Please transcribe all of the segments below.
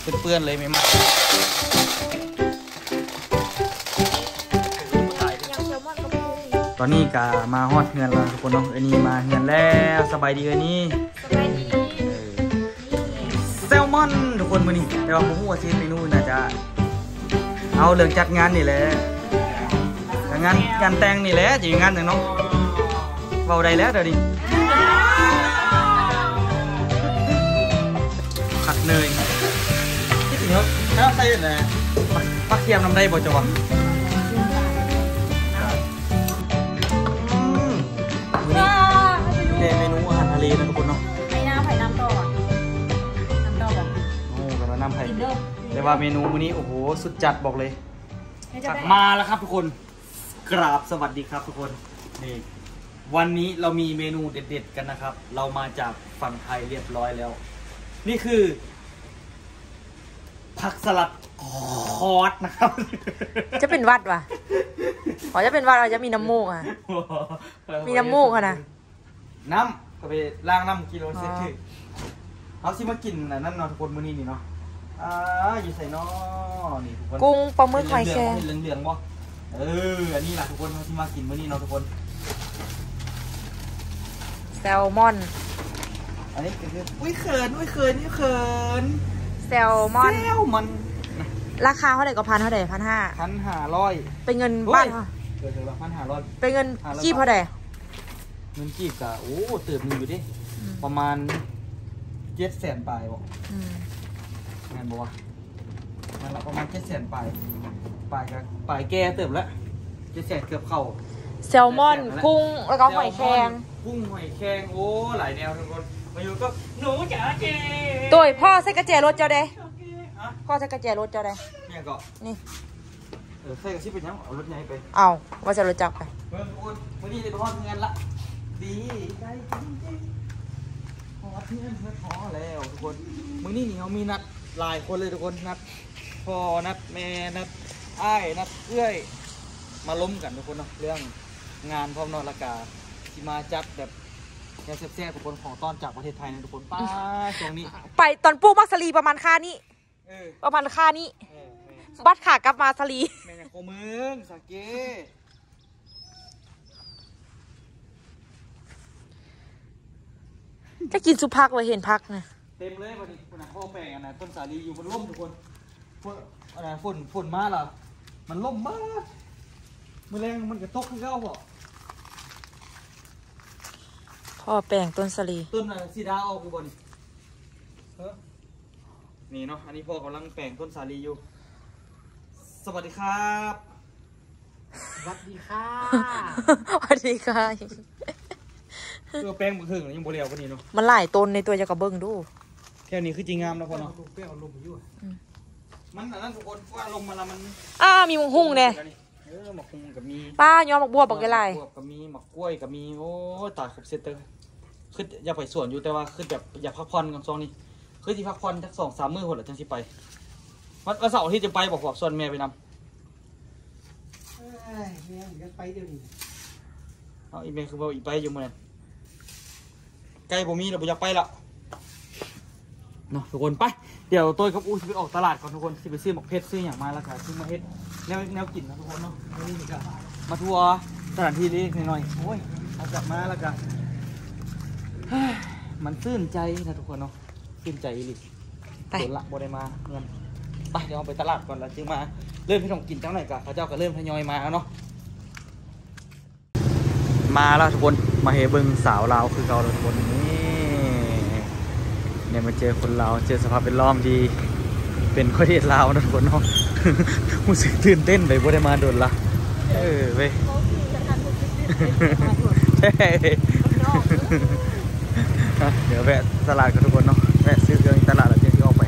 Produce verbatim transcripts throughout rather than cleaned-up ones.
เปื้อนๆเลยไม่มาตอนนี้กะมาฮอดเงินแล้วทุกคนเนาะอันนี้มาเงินแล้วสบายดีอันนี้สบายดีแซลมอนทุกคนมื้อนี้แต่ว่าผมว่าเชฟเมนูน่าจะเอาเรื่องจัดงานนี่แหละงานงานแต่งนี่แหละจะงานหนึ่งเนาะเบาได้แล้วเดี๋ยวนี้ผัดเนยที่จริงแล้วถ้าใส่เนี่ยปักเทียมทำได้บ่จ๊ะเมนูอาหารทะเลนะทุกคนเนาะไผ่น้ำไผ่น้ำต่อน้ำต่อบอกโอ้กับน้ำไผ่แต่ว่าเมนูมื้อนี้โอ้โหสุดจัดบอกเลยมาแล้วครับทุกคนกราบสวัสดีครับทุกคนนี่วันนี้เรามีเมนูเด็ดๆกันนะครับเรามาจากฝั่งไทยเรียบร้อยแล้วนี่คือผักสลัดคอร์สนะครับจะเป็นวัดวะขอจะเป็นวัดเราจะมีน้ำมูกอ่ะมีน้ำมูกอ่ะนะน้ำก็ไปล้างน้ำกิโลเซนต์เอาสิมากินนั่นเนาะทุกคนมื้อนี้นี่เนาะอ่าอยู่ใส่เนาะนี่ทุกคนกุ้งปลาหมึกหอยแครงเหลืองๆบ่เอออันนี้แหละทุกคนที่มากินมื้อนี้เนาะทุกคนแซลมอนอันนี้คืออุ้ยเขินอุ้ยเขินอุ้ยเขินแซลมอนแซลมอนราคาเท่าไหร่ก็พันเท่าไหร่พันห้าพันห้าร้อยเป็นเงินบ้านเกิดจากพันห้าร้อยเป็นเงินกี่เท่าไหร่เงินกีบกะโอ้เติมมีอยู่ดิประมาณเจ็ดแสนปลายบอกงานบอกว่ามันละประมาณเจ็ดแสนปลายปลายกับปลายแก่เติมแล้วเจ็ดแสนเกือบเข้าแซลมอนกุ้งแล้วก็หอยแครงกุ้งหอยแครงโอ้หลายแนวทุกคนมาอยู่ก็หนูจ๋าเจตัวพ่อใส่กระเจรถเจ้าเด้พ่อใส่กระเจรถเจ้าเด้เนี่ยก็นี่เออใส่กระชิบไปยังเอารถใหญ่ไปเอาว่าจะรถจักรไปเมื่อวันวันนี้ได้ทอดเงินละดีใจจริงๆพอเพื่อนเพื่อนพอแล้วทุกคนมื้อนี้นี่เขามีนัดหลายคนเลยทุกคนนัดพ่อนัดแม่นัดอ้ายนัดเอื้อยมาล้มกันทุกคนเนาะเรื่องงานพร้อมนอนละกาที่มาจัดแบบแซ่บแซ่บทุกคนของต้อนจากประเทศไทยนะทุกคนป้าตรงนี้ไปตอนปูมักสลีประมาณค่านี้ประมาณค่านี้บัตรขากลับมาสลีแม่ยังโคเมืองสาเกจะกินซุปพักไว้เห็นพักนะเต็มเลยวันนี้คุณพ่อแปลงนะต้นสาลีอยู่บนร่มทุกคนฝนอะไรฝนฝนมาเหรอมันร่มมากมือแรงมันกระตกขึ้นเก้าบ่พ่อแปลงต้นสาลีต้นอะไรสีดาออกกูบ่นี่เฮ้นี่เนาะอันนี้พ่อกำลังแปลงต้นสาลีอยู่สวัสดีครับสวัสดีค่ะสวัสดีค่ะตัวแป้งมือถึงยังโบเลียวกันนี่เนาะมันหลายต้นในตัวจะกระเบื้องดูแค่นี้คือจริงงามนะพ่อเนาะแป้งลมอยู่มันนั่นทุกคนว่าลมมาละมันอ่ามีมังหุ่งเนี่ยเออหมักหุ่งกับมีป้ายอมหมักบัวบักอะไรบัวกับมีหมักกล้วยกับมีโอ้ตายครบเซตเตอร์คืออย่าไปสวนอยู่แต่ว่าคือแบบอย่าพักผ่อนกันซองนี้คือที่พักผ่อนสักสองสามมื้อหมดแล้วจังสิไปวันเสาร์ที่จะไปบอกบอกส่วนแม่ไปนำแม่ยังไปเดี๋ยวนี้เอาอีเมลคือบอกอีไปอยู่เมื่อใกล้ผมมีเราอยากไปละเนาะทุกคนไปเดี๋ยวตัวกับอู้ไปออกตลาดก่อนทุกคนที่ไปซื้อหมกเพชรซื้ออย่างมาแล้วค่ะซื้อมาเฮ็ดแนวแนวกินนะทุกคนเนาะนี่นี่กันมาทัวร์สถานที่เล็กหน่อยโอ้ยเอากลับมาแล้วกันมันซื่นใจนะทุกคนเนาะซื่นใจอีหลีไปโดนละโบได้มาเงินไปเดี๋ยวเอาไปตลาดก่อนแล้วจึงมาเริ่มให้ทงกินจังหน่อยกันพระเจ้าก็เริ่มทยอยมาแล้วเนาะมาแล้วทุกคนมาเฮเบิ้งสาวลาวคือเราทุกคนนี่เนี่ยมาเจอคนลาวเจอสภาพเป็นล้อมดีเป็นประเทศลาวนะทุกคนเนาะรู้สึกตื่นเต้นไปบ่ได้มาโดนละเออเว้ยเดี๋ยวแวะตลาดกันทุกคนเนาะแวะซื้อเครื่องตลาดแล้วเดี๋ยวออกไป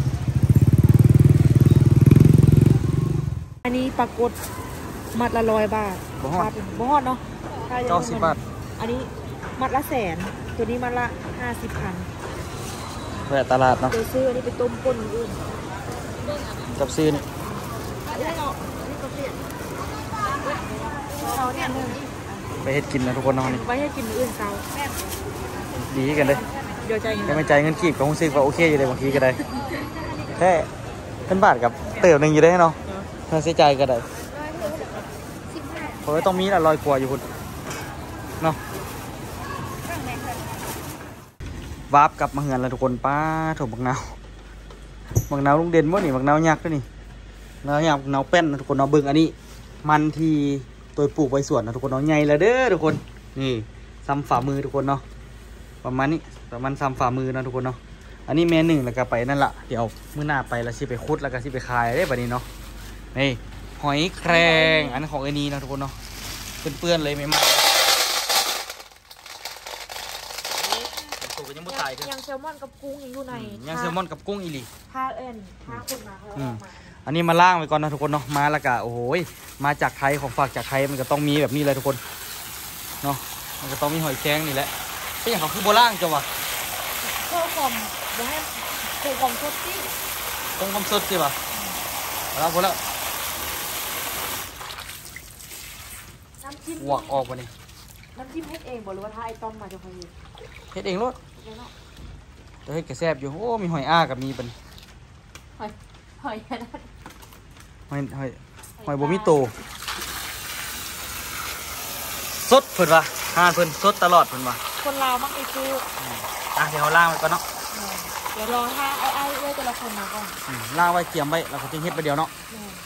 อันนี้ปรากฏมัดละร้อยบาทบ่ฮอดบ่ฮอดเนาะเก้าสิบบาทอันนี้มัดละแสนตัวนี้มัดละห้าสิบพันแวะตลาดเนาะเดี๋ยวซื้ออันนี้ไปต้มป่นอื่นกับซื้อนี่ไปเฮ็ดกินนะทุกคนเนาะนี่ไปให้กินอื่นเช้าดีกันเลยเดี๋ยวใจเงินไม่ใจเงินกีบก็คงซื้อว่าโอเคอยู่เลยบางทีก็ได้เอแค่เป็นบาทกับเติมหนึ่งอยู่ได้เนาะถ้าเสียใจก็ได้เพราะว่าต้องมีละลอยกว่าอยู่คุณเนาะวาร์ปกลับมาเหือนแล้วทุกคนป้าถูกบักนาวบักนาวลุงเด่นมั้งนี่บักนาวยักษ์ด้วยนี่นาวยักษ์นาวแป้นนะทุกคนนาวเบิ่งอันนี้มันที่ตัวปลูกไว้สวนนะทุกคนนาวใหญ่แล้วเด้อทุกคนนี่ซ้ำฝ่ามือทุกคนเนาะประมาณนี้ประมาณซ้ำฝ่ามือนะทุกคนเนาะอันนี้แม่หนึ่งแล้วก็ไปนั่นแหละเดี๋ยวมื้อหน้าไปแล้วสิไปคุดแล้วก็สิไปคายได้แบบนี้เนาะนี่หอยแครงอันนี้ของไอ้นี่นะทุกคนเนาะเปื้อนๆเลยไม่มาตัวก็ยังไม่ตายกันยังแซลมอนกับกุ้งยังอยู่ในยังแซลมอนกับกุ้งอีหลีถ้าเอ็นถ้าคนมาเขาเอามาอันนี้มาล่างไปก่อนนะทุกคนเนาะมาแล้วก็โอ้โหมาจากไทยของฝากจากไทยมันก็ต้องมีแบบนี้เลยทุกคนเนาะมันก็ต้องมีหอยแครงนี่แหละเป็นอย่างเขาคือโบราณจังวะเพื่อความเดี๋ยวให้เพื่อความสดที่ตรงความสดใช่ปะแล้วพอแล้วน้ำจิ้มหวักออกมานี่น้ำจิ้มเฮ็ดเองบอกเลยว่าถ้าไอต้อมมาจะคอยเฮ็ดเองรถจะเฮ็ดกระแซบอยู่โอ้มีหอยอ้ากับมีเป็นหอยหอยนั่นหอยหอยหอยโบมิโตสดเพิ่นวะทานเพิ่นสดตลอดเพิ่นวะคนลาวมักไอคืออ่ะเดี๋ยวเราล่างไว้ก่อนเนาะเดี๋ยวรอถ้าไอ้ไอ้เว้ยแต่ละคนมาก่อนล่างไว้เตรียมไว้เราก็จะเฮ็ดไปเดียวเนาะ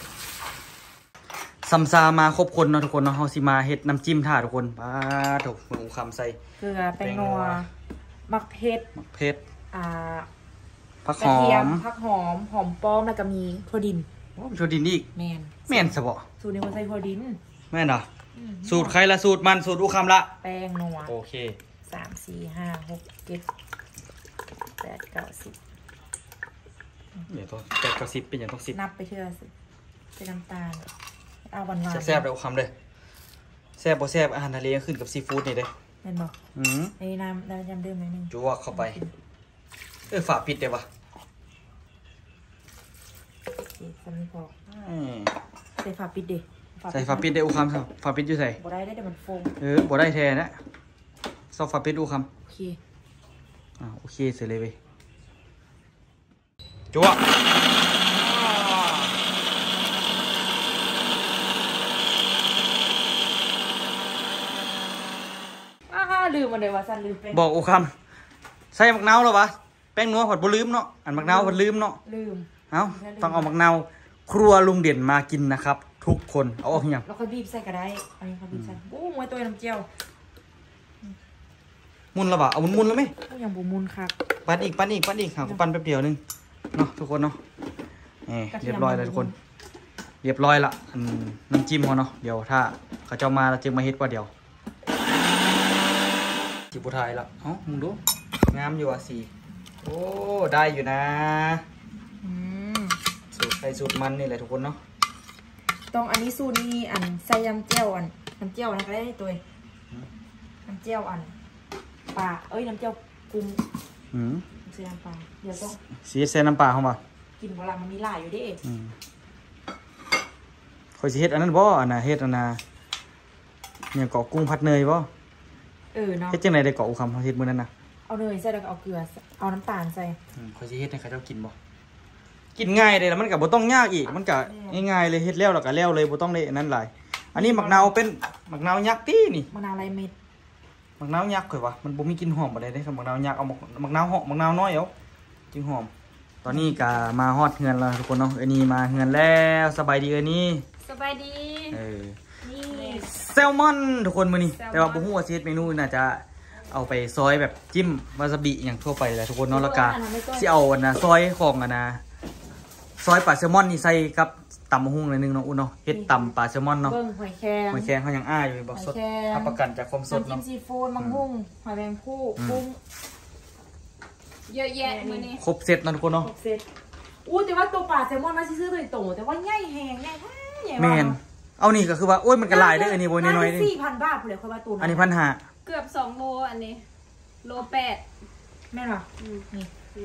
ซัมซามาครบคนเนาะทุกคนเนาะเฮาสิมาเฮ็ดน้ำจิ้มท่าทุกคนป้าถูกมือคำใส่เกลือแป้งนัวมักเผ็ดมักเผ็ดอ่าผักหอมผักหอมหอมป้อมแล้วก็มีถั่วดินโอ้ถั่วดินอีกแม่นแม่นซะบ่สูตรนี้คนใส่ถั่วดินแม่นเหรอสูตรใครละสูตรมันสูตรอูคำละแป้งนัวโอเคสามสี่ห้าหกเจ็ดแปดเก้าสิบเดี๋ยวต้องแปดเก้าสิบเป็นอย่างต้องสิบนับไปเชื่อสิเป็นน้ำตาลเอาหวานๆแซ่บๆเลยอูคำเลยแซ่บบ่แซ่บอาหารทะเลขึ้นกับซีฟู้ดนี่เด้เห็นบ่อืมในน้ำน้ำยำดื่มนิดนึงจั่วเข้าไปเออฝาปิดได้ปะโอเคสำนีพอใส่ฝาปิดดิใส่ฝาปิดได้อูคำครับฝาปิดอยู่ใส่บ่ได้ได้แต่มันโฟมเออบ่ได้แท้นะซอกฝาปิดอูคำโอเคอ่าโอเคเสร็จเลยเว้ยจั่วลืมมันเลยว่าสันลืมเป็นบอกอูคำใส่มักนาวแล้ววะแป้งนัวผัดบ่ลืมเนาะอันมักนาวผัดลืมเนาะลืมเอ้าต้องเอามักนาวครัวลุงเด่นมากินนะครับทุกคนเอาออกยังเราค่อยบีบใส่ก็ได้อันนี้ค่อยบีบใส่โอ้มวยตัวน้ำเจียวมุนแล้วปะเอามุนมุนแล้วไหมยังบุมุนครับปั้นอีกปั้นอีกปั้นอีกหาปั้นแป๊บเดียวนึงเนาะทุกคนเนาะนี่เรียบร้อยเลยทุกคนเรียบร้อยละน้ำจิ้มเขาเนาะเดี๋ยวถ้าเขาจะมาเราจึงมาเฮ็ดว่าเดี๋ยวจีบุไทยละเอ้ามึงดูงามอยู่อ่ะสีโอ้ได้อยู่นะสูตรใส่สูตรมันนี่แหละทุกคนเนาะต้องอันนี้สูตรนี้อันใส่น้ำเจียวอันน้ำเจียวนะก็ได้ตัวน้ำเจียวอันปลาเอ้ยน้ำเจียวกุ้งใส่น้ำปลาเดี๋ยวต้องสีใส่น้ำปลาเข้ามากินเวลามันมีหลายอยู่ดิคอยสีเฮ็ดอันนั้นบ่อันน่ะเฮ็ดอันน่ะเนี่ยเกาะกุ้งผัดเนยบ่เออเนาะเฮ็ดจังได๋ได้เกาะอูคำเฮ็ดมื้อนั้นน่ะเอาเนยใส่แล้วก็เอาเกลือเอาน้ำตาลใส่อืมคอยสิเฮ็ดให้เขาเจ้ากินบ่กินง่ายเลยแล้วมันก็บ่ต้องยากอีกมันก็ง่ายๆเลยเฮ็ดแล้วแล้วก็แล้วเลยบ่ต้องได้อันนั้นหลายอันนี้มะนาวเป็นมะนาวยักษ์ตินี่มะนาวลายเม็ดมะนาวยักษ์ข่อยว่ามันบ่มีกลิ่นหอมบ่ได้เด้ครับมะนาวยักษ์เอามะนาวหอมมะนาวน้อยเอาจึงหอมตอนนี้ก็มาฮอดเฮือนแล้วทุกคนเนาะเอ้นี่มาเฮือนแล้วสบายดีเอ้นี่สบายดีเออแซลมอนทุกคนมื้อนี้แต่ว่าบ่ฮู้ว่าสิเฮ็ดเมนูน่าจะเอาไปซอยแบบจิ้มวาซาบิอย่างทั่วไปแหละทุกคนเนาะแล้วก็สิเอาอันน่ะซอยของอันน่ะซอยปลาแซลมอนนี่ใส่กับตำมะฮุ่งหน่อยนึงเนาะอุ่นเนาะเฮ็ดตำปลาแซลมอนเนาะเบิ่งหอยแครงหอยแครงเขายังอ้าอยู่บ่สดรับประกันจากความสดเนาะน้ำจิ้มซีฟู้ดมะฮุ่งหอยแมงภู่กุ้งเยอะแยะมื้อนี้ครบเซตเนาะทุกคนเนาะครบเซตอู้แต่ว่าตัวปลาแซลมอนมาซื้อๆโตๆแต่ว่าใหญ่แฮงใหญ่แท้ใหญ่แม่นเอานี่ก็คือว่าโอ้ยมันกระลายได้อันนี้โบนน้อยนี่สี่พันบาทเลยค่อยว่าตัวอันนี้พันห้าเกือบสองโลอันนี้โลแปดแม่หรอนี่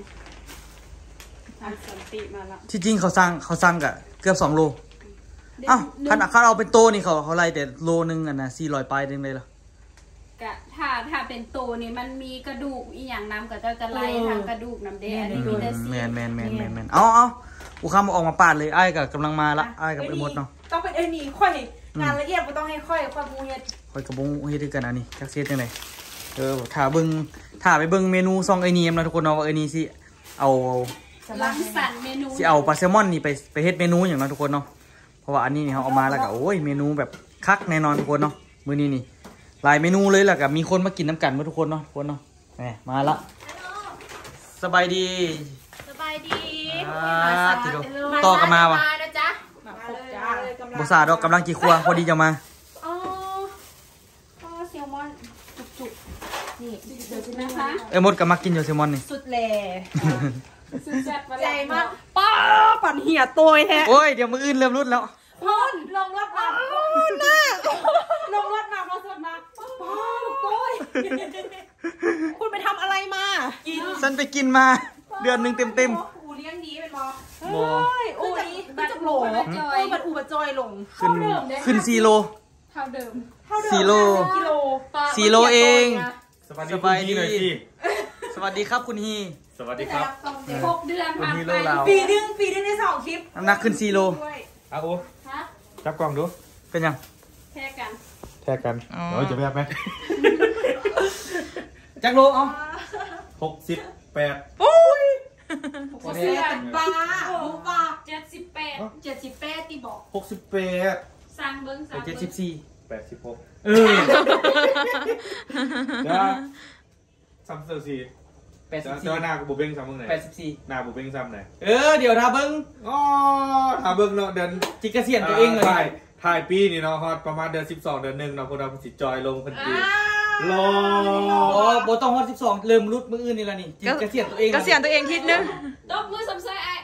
สันติมาละที่จริงเขาสร้างเขาสร้างกะเกือบสองโลเอ้าคันเขาเอาเป็นโตนี่เขาเขาไล่แต่โลนึงอ่ะนะสี่ร้อยปลายนึงเลยเหรอกะถ้าถ้าเป็นตัวนี่มันมีกระดูกอีหยังน้ำก็จะจะไหลทางกระดูกน้ำเด้อันนี้มีแต่แมซีนแมนแมนแมนแมนเอาเอากูข้ามออกมาปาดเลยไอ้กับกำลังมาละไอ้กับไอ้มดเนาะต้องเป็นไอ้นี่ค่อยงานละเอียดก็ต้องให้ค่อยค่อยมูเฮ็ดคอยกระบุงเฮ็ดด้วยกันอันนี้จักเสียจังไดเออถ้าเบิ่งถ้าไปเบิ่งเมนูซองไอ้นี่นะทุกคนเนาะว่าไอ้นี่สิเอาล้างสรรค์เมนูสิเอาปลาแซลมอนนี่ไปไปเฮ็ดเมนูอย่างนั้นทุกคนเนาะเพราะว่าอันนี้นี่เขาเอามาแล้วก็โอ้ยเมนูแบบคักแน่นอนทุกคนเนาะมื้อนี้นี่หลายเมนูเลยแล้วก็มีคนมากินน้ำกันหมดทุกคนเนาะทุกคนเนาะแหมมาละสบายดีสบายดีอ่าติดต่อกันมาว่ะนะจ๊ะมาเลยจ้าเลยกำลังบ่ซาดอกกำลังกี่ครัวพอดีจะมาอ๋ออ๋อแซลมอนจุกนี่เดี๋ยวจะๆนะนะคะคะเอ้ยมดก็มากินอยู่แซลมอนนี่สุดแหล่สุดแซ่บใจมากป้าปั่นเหี่ยตัวแฮะโอ้ยเดี๋ยวมื้ออื่นเริ่มรุดแล้วพ่นลงรถมาหน้าลงรถมาพอสดมาป้าลูกต้ยคุณไปทำอะไรมากินฉันไปกินมาเดือนหนึงเต็มอูเลี้ยงดีเป็นบอบ่เฮ้ยอูนี้มันจะโหลจอเอย อมันอูบัดจอยลงๆขึ้นขึ้นสี่โลเท่าเดิมเท่าเดิมสี่โลกิโลสี่โลเองสวัสดีสบายดีคุณพี่หน่อยสิสวัสดีครับคุณฮีสวัสดีครับหกเดือนผ่านคนฮีไปโร่เราปีนึงปีนึงในสองคลิปน้ำหนักขึ้นสี่โลด้วยอาโอฮะจับกล้องดูเป็นยังแพ้กันแท็กกันอ๋อเดี๋ยวจะแพ้ไหมจักโลเอ้าหกสิบแปดปุ้ยโอเคเสียเป็นบ้าหูบ้าเจ็ดสิบแปดเจ็ดสิบแปดที่บอกหกสิบแปดสร้างเบิ้งสไปร้างเจ็ดเบิ้สิบงสี่แปดสิบหกเออเดี๋ยวซ้ำเซอร์สี่แปดสิเดี๋บยวสี่เดี๋ยวหน้ากูบุเบ้งซ้ำมึงไหนแปดสิบสี่หน้าบุเบ้งซ้ำไหนเออเดี๋ยวถ้าเบิ้งอ๋อถ้าเบิ้งเนาะเดือนจิกเกษียณตัวเองเลยถ่ายถ่ายปีนี่เนาะฮอตประมาณเดือนสิบสองเดือนหนึ่งเนาะคนเราสิจอยลงพันปีรอโอ้โบต้องฮอตสิบสองเริ่มรุดมืออื่นนี่ละนี่จิกเกษียณตัวเองเกษียณตัวเองทิศนึงตบมือสมใจไอ้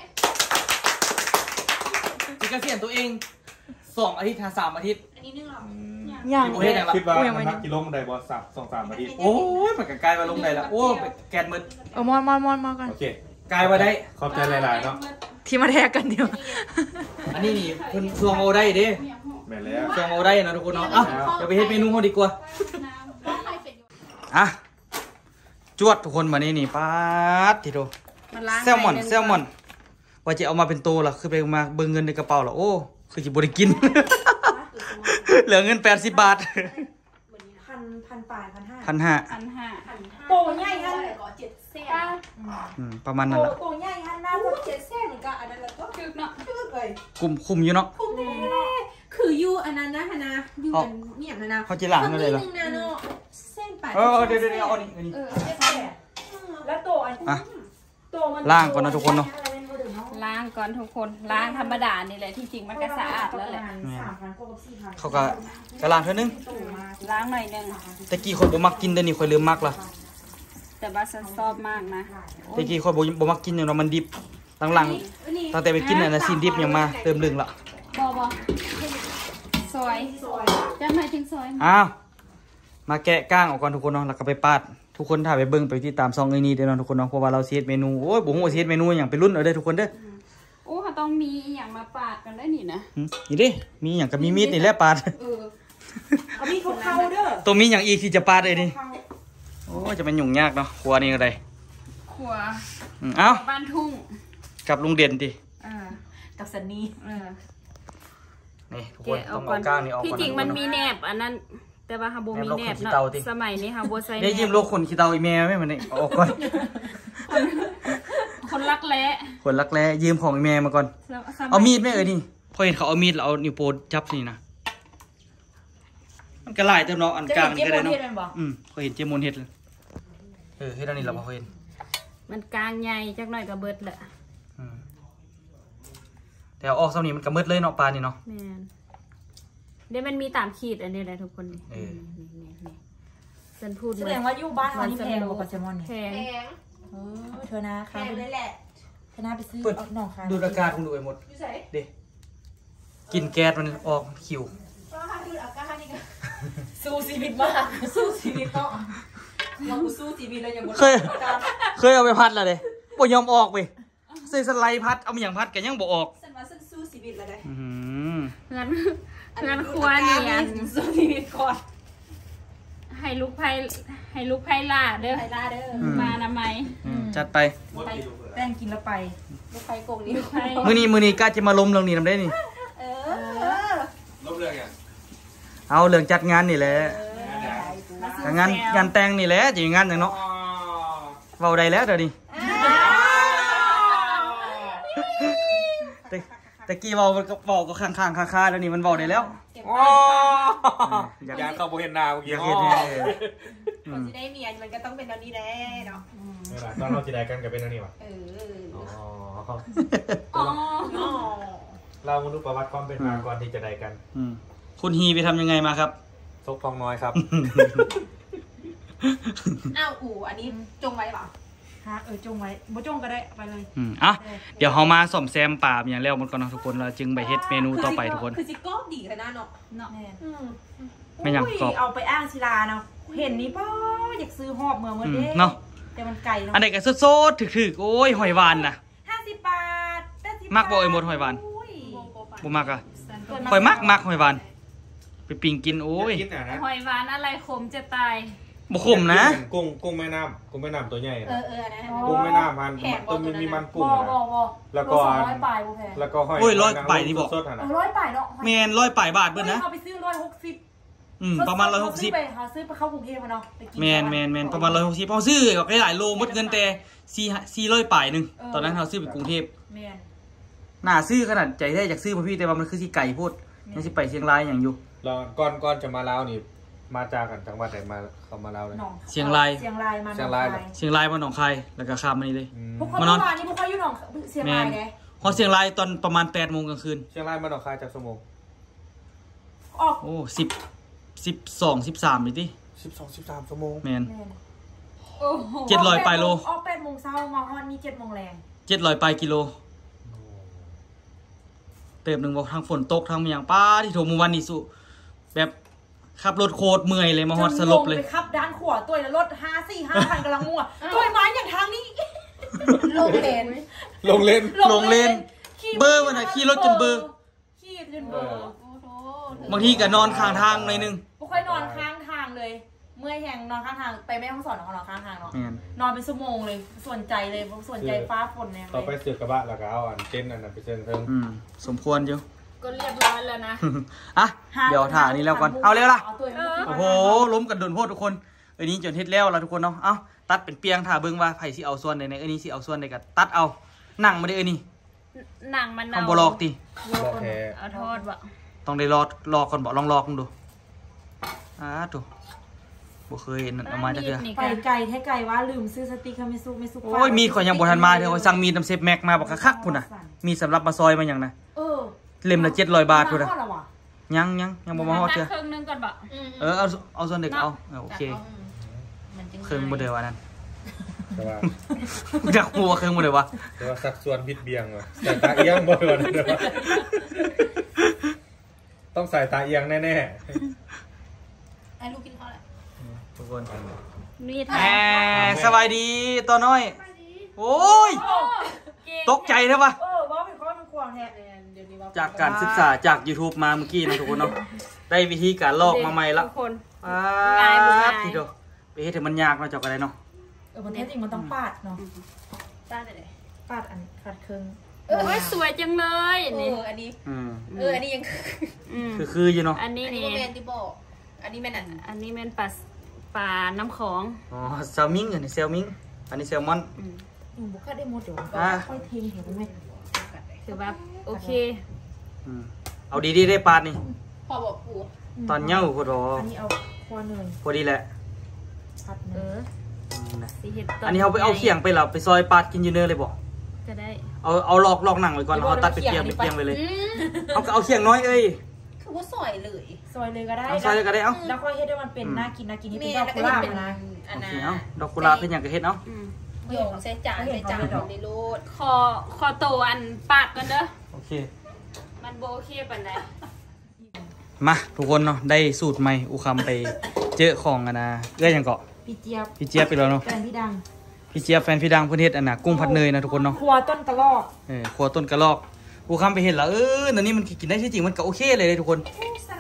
จิกเกษียณตัวเองสองอาทิตย์หาสามอาทิตย์อันนี้นึงหรออย่างโอ้ยคิดว่าน้ำหนักกิโลมันได้บอสับสองสามอาทิตย์โอ้ยมันก็กลายมาลงได้ละโอ้ไปแกนมืดเออมอนมอนมอนมอนกันโอเคกลายมาได้ขอบใจหลายๆเนาะที่มาแทกกันเดียวอันนี้นี่เพิ่นซวงเอาได้เด้แม่นแล้วซวงเอาได้นะทุกคนเนาะเอ้าเดี๋ยวไปเฮ็ดเมนูเขาดีกว่า อ่ะจวดทุกคนมานี่นี่ป๊าดทีโดมันล้างแซลมอนแซลมอนว่าจะเอามาเป็นโตล่ะคือไปมาเบิ่งเงินในกระเป๋าล่ะโอ้คือจะบ่ได้กิน เหลือเงินแปดสิบบาทพันพันปลายพันห้าพันห้าพันห้าโตใหญ่ฮันเจ็ดเส้นอืมประมาณโตนั้นล่ะโตใหญ่ฮันหน้าพูดเจ็ดเส้นเหมือนกันอันนั้นแล้วก็คือเนาะคือเลยคุมคุมอยู่เนาะคุ้มแน่คือยูอันนั้นนะฮะนะยูอันเนี่ยนะนะเขาจะหลังนั่นเลยเหรอนึงนะเนาะเส้นปลายเออเดี๋ยวเดี๋ยวเดี๋ยวเอาอันนี้อันนี้เออแล้วโตอันอ่ะโตมันล่างก่อนนะทุกคนเนาะล้างก่อนทุกคนล้างธรรมดานี่แหละที่จริงมันก็สะอาดแล้วแหละสามพันกว่ากับสี่พันเขาก็กระลางเท่านึงล้างหน่อยนึงตะกี้คนบ่มักกินเดี๋ยวนี้ค่อยเริ่มมักละแต่ว่าฉันชอบมากนะตะกี้คนบ่บ่มักกินอย่างเนาะมันดิบหลังๆตั้งแต่ไปกินน่ะนะซีนดิบยังมาเติมลึงละบอบอซอยจะหมายถึงซอยอ้าวมาแกะก้างออกก่อนทุกคนเนาะแล้วก็ไปปาดทุกคนถ่ายไปเบิ่งไปที่ตามซองไอ้นี่เด้อเนาะทุกคนเนาะเพราะว่าเราสิเฮ็ดเมนูโอ้ยบ่ฮู้ว่าสิเฮ็ดเมนูหยังไปรุ่นเอาเด้อทุกคนเด้อโอ้เขาต้องมีอย่างมาปาดกันได้นี่นะหึนี่เด้มีหยังก็มีมีดนี่แหละปาดเออเอามีเขาเข้าเด้อตัวมีหยังอีกที่จะปาดเลยนี่โอ้ยจะเป็นยุ่งยากเนาะครัวนี่ก็ได้ขวาอืมเอ้าบ้านทุ่งกับลุงเด่นติเออกับสันนี่เออนี่ทุกคนต้องเอาก้างนี่ออกก่อนที่จริงมันมีทุกคแนบอันนั้น แต่ว่าฮาโบมีแนบแนบเนาะโลกคนขี้เตาติสมัยนี้ฮาโบใส่ได้ยิ้มโลกคนขี้เตาอีแม่ไหมมันนี่เอาออกก่อนคนรักแร้คนรักแร้ยืมของอีแม่มาก่อนสยเอามีดไหมเอ่ยนี่พอเห็นเขาเอามีดแล้วเอานิ้วโป้จับนี่นะมันก็หลายเต็มเนาะอันกลางนี่ก็ได้เนาะอืมเขาเห็นเจมอนเฮ็ดเลยเออเฮ็ดอันนี้เราบ่เขาเห็นมันกลางใหญ่จักหน่อยก็เบิดแหละอืมแต่เอาออกซ้ำนี้มันก็มืดเลยเนาะปลานี่เนาะแม่นเดี๋ยวมันมีตามขีดอันนี้แหละทุกคนนี่เออนี่นี่นี่ฉันพูดแสดงว่าอยู่บ้านเรานี่แพงกว่าเซมอนแพเนี่ยงเออเธอนะค้าไปเลยแหละเธอนะไปซื้อเปิดเอาหน่อค้าดูอากาศคุณดูไปหมดเด้กินแก๊สมันออกคิวสู้ชีวิตมากสู้ชีวิตเนาะเราสู้ชีวิตแล้วยังเคยเคยเอาไปพัดแล้วเด้บ่ยอมออกไปใส่สไลด์พัดเอามาอย่างพัดก็ยังบ่ออกฉันว่าฉันสู้ชีวิตแล้วได้อื้อหือเงินเงินครัวนี่อันสู้ชีวิตก่อนฮให้ลูกไผ่ให้ลูกไผ่ล่าเด้อไทยล่าเด้อมานะไหมอืมจัดไปไปแป้งกินแล้วไปลูกไฟโกงนี้ลูกไผ่มื้อนี้มื้อนี้กล้าจะมาล้มเรื่องนี้นำได้นี่เออลบเรื่องไงเอาเรื่องจัดงานนี่แหละงานงานแต่งนี่แหละจะงานหยังเนาะเว้าได้แล้วเดี๋ยวนี้แต่แต่กี้เว้าก็เว้าก็ข้างๆคาๆแล้วนี่มันเว้าได้แล้วอ๋ออยากเข้าโบเห็นหน้าเมื่อกี้อยากเห็นแน่อืมจะได้เมียมันก็ต้องเป็นตอนนี้แหละเนาะนี่แหละตอนเราจีได้กันกับเป็นอันนี้วะเอออ๋ออ๋อเรามาดูประวัติความเป็นมาก่อนที่จะได้กันอืมคุณฮีไปทำยังไงมาครับซกทองน้อยครับอ้าวอู๋อันนี้จงไว้เปล่าฮะเออจงไว้บ่จงก็ได้ไปเลยอืมอ่ะเดี๋ยวเฮามาซ่อมแซมป่าอย่างแล้วมันก่อนเนาะทุกคนเราจึงไปเฮ็ดเมนูต่อไปทุกคนคือสิกอบดีขนาดเนาะเนาะไม่หยังกรอบเอาไปอ้างศิลาเนาะเห็นนี่ป้ออยากซื้อหอบเมืองเมื่ออืเด้มเนาะแต่มันไกลเนาะอันใดก็สดๆถึกๆโอ้ยหอยหวานน่ะห้าสิบบาทแปดสิบมักบ่เอ่ยหมดหอยหวานอุ้ยบ่มักอ่ะหอยมักมักหอยหวานไปปิ้งกินโอ้ยกินอ่ะนะหอยหวานอะไรขมจะตายบ่ขมนะกุ้งกุ้งแม่น้ำกุ้งแม่น้ำตัวใหญ่เออเออนะกุ้งแม่น้ำมันตัวมีมีมันกุ้งบ่นะบ่บ่แล้วก็โสองร้อยปลายบ่แพงแล้วก็ห้อยโอ้ยร้อยไปนี่บอกสดๆอ่ะเอนะอร้อยปลายเนาะแม่นร้อยปลายบาทเบิดนะเอาไปซื้อร้อยหกสิบอืมประมาณร้อยหกสิบไปหาซื้อไปเข้ากรุงเทพมาเนาะไปกินแม่นแม่นแม่นประมาณร้อยหกสิบเอาซื้อกับหลายๆโลหมดเงินแต่สี่สี่ร้อยปลายหนึงตอนนั้นเราซื้อไปกรุงเทพแม่นน่าซื้อขนาดใจแท้อยากซื้อมาพี่แต่ว่ามันคือสิไก่โพดยังสิไปเชียงรายอย่างอยู่แล้วก่อนก่อนจะมาลาวนี่มาจากกันจังหวัดไหนมาเขามาลาวเลยหนองเชียงรายเชียงรายมาเชียงรายหนอเชียงรายมาหนองคายแล้วก็ข้ามมานี่เลยอืมพวกเขามานอนเมื่อวานนี้พวกเขาอยู่หนองเชียงแม่รายนไงพอเชียงรายตอนประมาณแปดโมงกลางคืนเชียงรายมาหนองคายจากสมงออกโอ้สิบสิบสองสิบสามนี่ติสิบสองสิบสามชั่วโมงแม่นแม่นโอ้โหเจ็ดร้อยปลายโลออกแปดโมงเช้ามาฮอดนี่เจ็ดโมงแรงเจ็ดร้อยปลายกิโลเติมหนึ่งบอกทางฝนตกทางเมียงป้าที่โถมวันนี้สุแบบขับรถโคตรเมื่อยเลยมาฮอดสลบเลยจนงไปขับด้านขวาตัวแล้วรถห้าสี่ห้าพันกำลังมั่วตัวไม้อย่างทางนี้ลงเลนลงเล่นลงเลนเบอร์มันอะขี่รถจนเบอร์ขี่จนเบอร์โอ้โหบางทีก็นอนข้างทางหน่อยหนึงไม่ค่อยนอนข้างทางเลย เมื่อยแหงนอนข้างทางไปแม่ห้องสอนนอนข้างทางเนาะแม่นนอนเป็นชั่วโมงเลยส่วนใจเลยส่วนใจฟ้าฝนเนี่ยต่อไปเสือกกระบะแล้วก็เอาอันเต้นอันนั้นไปเชิงเทิงอืมสมควรอยู่ก็เรียบร้อยแล้วนะอ่ะเดี๋ยวถ่ายนี้แล้วก่อนเอาเร็วล่ะตัวเองโอ้โหล้มกันโดนโพดทุกคนเอ้ยนี้จนเฮ็ดแล้วล่ะทุกคนเนาะเอ้าตัดเป็นเปียงถ่าเบิ่งว่าไผสิเอาส่วนใดในเอ้ยนี้สิเอาส่วนใดก็ตัดเอานั่งมาได้เอ้ยนี่หนังมันทำบ่ลอกติบอกแค่เอาทอดวะต้องได้รอลอกก่อนบ่ลองลอกดูอ่าตัวบ่เคยเห็นเอามาจักเทื่อนี่ไปค่ะไก่แท้ไก่ว่าลืมซื้อสติ๊กค่ะไม่ซุกไม่ซุกโอ้ยมีดข่อยยังบ่ทันมาเด้อข่อยสั่งมีดน้ำเซฟแม็กมาบอกคักๆพุ่นน่ะมีสำหรับมาซอยมาหยังนะเออเล่มละเจ็ดร้อยบาทพุ่นน่ะมาทอดเหรอวะยังยังยังบ่มาฮอดเทื่อครึ่งหนึงก่อนบ่เออเอาเอาส่วนเด็กเอาเอาโอเคมันจึงเครื่องบ่เด้อว่านั้นแต่ว่าจักหัวเครื่องบ่เด้อวะแต่ว่าสักส่วนบิดเบียงว่ะใส่ตาเอียงบ่อยนะเดี๋ยวว่าต้องใส่ตาเอียงแน่ไอ้ลูกกินข้าวแหละทุกคนนี่แหค่ะมสบายดีตัวน้อย โอ้ย ตกใจใช่ปะเออว่าเป็นข้อเป็นควงแท้เดี๋ยวนี้ว่าจากการศึกษาจาก YouTube มาเมื่อกี้นะทุกคนเนาะ ได้วิธีการลอกมาใหม่ละทุกคนอ่าง่ายบ่ง่ายทีเดียวไปเฮ็ดให้มันยากเนาะเจ้าก็ได้เนาะเออมันแท้จริงมันต้องปาดเนาะได้เลยปาดอันปาดเครื่องโอ้ยสวยจังเลยเอนี่ออันนี้อืมเอออันนี้ยังอืมคือคืออยู่เนาะอันนี้อันนี้นี่โมเมนติโบอันนี้แม่นอันอันนี้เป็นปลาปลาน้ำของอ๋อแซลมิงอันนี้แซลมิงอันนี้แซลมอนอืมอืมบุคคลได้หมดเดี๋ยวอ่าค่อยเทงเห็นไหมถือว่าโอเคอืมเอาดีๆได้ปาดนี่พอบอกปูตอนเหย้าพอดออันนี้เอาครัวเนยพอดีแหละผัดเนเอย ออืมนะสีเห็ดตอันนี้เอาไปเอาเขียงไปแล้วไปซอยปาดกินอยู่เนื้อเลยบ่ก็ได้เอาเอาลอกลอกหนังไว้ก่อนแล้วเอาตัดเป็นเปียงเป็นเปียงไปเลยอืมเอาเอาเขียงน้อยเอ้ยคือว่าซอยเลยซอยเลยก็ได้เอาซอยเลยก็ได้เอาแล้วค่อยเฮ็ดให้มันเป็นน่ากินน่ากินนี่เป็นแม่ดอกแล้วกุก็หลาบเป็นนะอันโอนั้เคน เอาดอกกุหลาบเป็นอย่างกระเฮ็ดเนาะอืมโยงใส่จานใส่จานในโลดคอคอโตอันปาดกันเด้อโอเคมันโบเคปันไดมาทุกคนเนาะได้สูตรใหม่อุคำไปเจอของอะนะเอื้อยังเกาะพี่เจี๊ยบพี่เจี๊ยบไปแล้วเนาะแฟนพี่ดังพี่เจี๊ยบแฟนพี่ดังเพื่อนเฮ็ดอันน่ะกุ้งผัดเนยนะทุกคนเนาะครัวต้นกระรอกเออครัวต้นกระลอกอุคำไปเห็นแล้วเอออันนี้มันกินได้ที่จริงมันก็โอเคเลยเลยทุกคนสั่น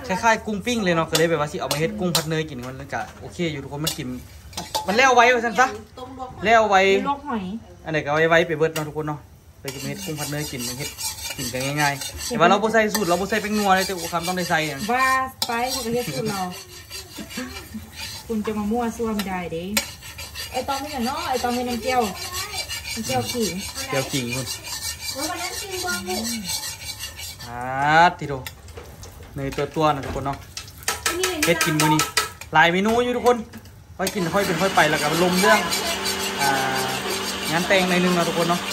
คล้ายๆกุ้งปิ้งเลยเนาะก็เลยแบบว่าสิเอามาเฮ็ดกุ้งผัดเนยกินมันเลยก็โอเคอยู่ทุกคนมันกินมันแล้วไว้ว่าซั่นซะต้มลวกแล้วไว้ลวกหอยอันไหนก็ไว้ไว้ไปเบิดเนาะทุกคนเนาะไปกินเฮ็ดกุ้งผัดเนยกินมันเฮ็ดกินกันง่ายๆแต่ว่าเราบ่ใส่สูตรเราบ่ใส่เป็นนัวเลยแต่คำต้องได้ใส่อะว่าไปเขาก็เรียกคุณเรา คุณจะมามั่วซั่วไม่ได้เด้ไอตองไม่กันเนาะไอตองไม่น้ำเจียวน้ำเจียวขิงเดี๋ยวกิ่งคุณวันนั้นกินบ้างลูกอ่าติโดเนยตัวตัวๆนะทุกคนเนาะเฮ็ดกินมื้อนี้หลายเมนูอยู่ทุกคนค่อยกินค่อยเป็นค่อยไปแล้วก็ลมเรื่องอ่างานแต่งในอยนึงนะทุกคนเนาะ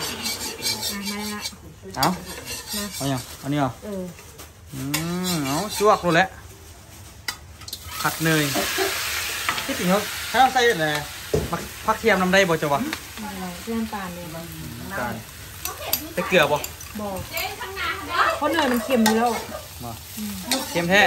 อ่ะมาละเอาเอาอย่างอันนี้เหรอเอออืมเอาจวกรู้แล้วผัดเนยที่จริงเขาถ้าเราใส่อะไรผักผักเทียมน้ำได้บ่จ๊ะวะอะไรเพื่อนปานเลยการใส่เกลือบ่บอกเจ๊ข้างหน้าเด้อเพราะเนยมันเค็มอยู่แล้วมาเค็มแท้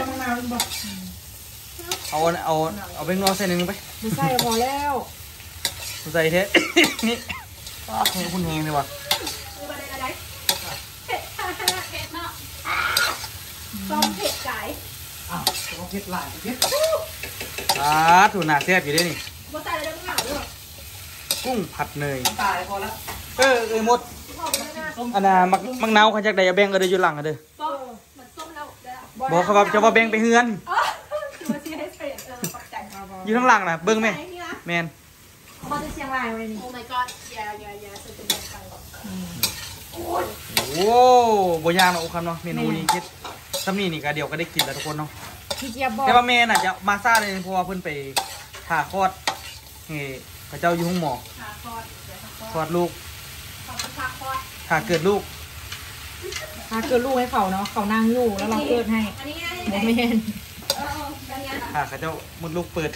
เอาเอาเอาเบงนอใส่หนึ่งไปไม่ใช่พอแล้วใส่แท้ นี่ป้าคุณคุณเฮงเลยว่ะคืออะไรอะไรเผ็ดเผ็ดเนาะต้มเผ็ดไก่อ่าถูกหนาแซ่บอยู่ด้วยนี่บ่ใส่อะไรทั้งหลายเลยกุ้งผัดเนยตายพอแล้วเออเออหมดอันน่ะมักมักนาวเขาจากใดเอาแบงก็เด้ออยู่หลังก็เด้อต้มมันต้มแล้วเดี๋ยวบอกเขาว่าจะว่าแบงไปเฮือนคือว่าสิให้ใส่เออปักใจอยู่ข้างหลังน่ะเบิ่งแม่ไหนนี่นะแมนเขาจะเชียงรายไว้นี่โอ้ my god อย่าอย่าอย่าใส่เป็นแบบไปโอ้บ่ยากเนาะโอ้คำเนาะเมนูนี้คิดซ้ำนี่นี่ก็เดี๋ยวก็ได้กินแล้วทุกคนเนาะพี่เจี๊ยบบอกแต่ว่าแม่น่ะจะมาซ่าเลยเพราะว่าเพิ่นไปผ่าคลอดเฮ้พระเจ้าอยู่ห้องหมอขาคอดเดี๋ยวขาคอดคลอดลูกขอบคุณขาคอดผ่าเกิดลูกถ้าเกิดลูกให้เขาเนาะเขานั่งอยู่แล้วเราเกิดให้อันนี้ไงโมเมนเอออันนี้นะผ่าพระเจ้ามุดลูกเปิด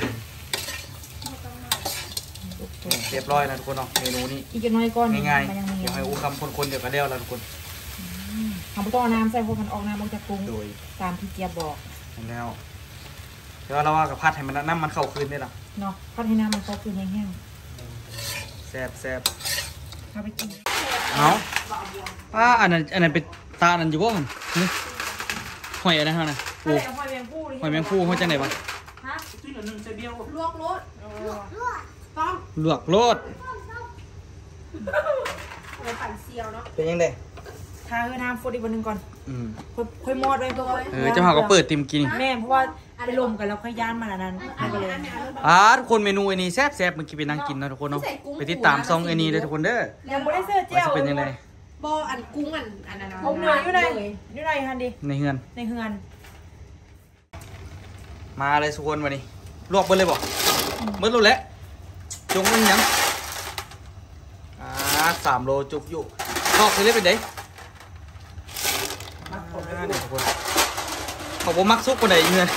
เรียบร้อยแล้วทุกคนเนาะเมนูนี้อีกน้อยก้อนง่ายมันยังมีๆเดี๋ยวให้อูคำคนๆเดี๋ยวก็เลี้ยวแล้วทุกคนทำต้องเอาน้ำใส่พวกมันออกน้ำมันจะปรุงโดยตามพี่เจี๊ยบบอกแล้วเดี๋ยวเราว่ากับพัดให้มันน้ำมันเข้าคืนได้หรอเนาะพัดให้น้ำมันเข้าคืนแห้งแซ่บแซ่บๆเอาไปกินเอาป้าอันนั้นอันนั้นเป็นตาอันนั้นอยู่บ่มันนี่หอยอะไรเท่านั้นถ้าปูไหนเอาหอยแมงผู้หอยแมงภูเขาจังไหนบ้างฮะลวกรสต้มลวกโลดไปปั่นเซียวเนาะเป็นยังไงทาเออน้ำฟดอีกวันหนึงก่อนอืมค่อยค่อยมอดไว้เพื่อเออเจ้าหาก็เปิดติมกินแม่เพราะว่าไปลมกันแล้วค่อยย่านมันอันนั้นเอาไปเลยอ่าทุกคนเมนูอันนี้แซ่บแซ่บเมื่อกี้ไปนั่งกินนะทุกคนเนาะไปติดตามซองอันนี้เลยทุกคนเด้อยังไม่ได้เสื้อว่าเจียวจะเป็นยังไงบออันกุ้งอันอันนั้นผมเหนื่อยอยู่ไหนอยู่ไหนฮันดีในเฮือนในเฮือนมาเลยทุกคนวันนี้ลวกไปเลยบอกเมื่อรู้แล้วจงมันยังอ่าสามโลจุกอยู่ลอกไปเลยเป็นไงอ่าเนี่ยทุกคนเขาบอกมักซุกคนไหนเงิน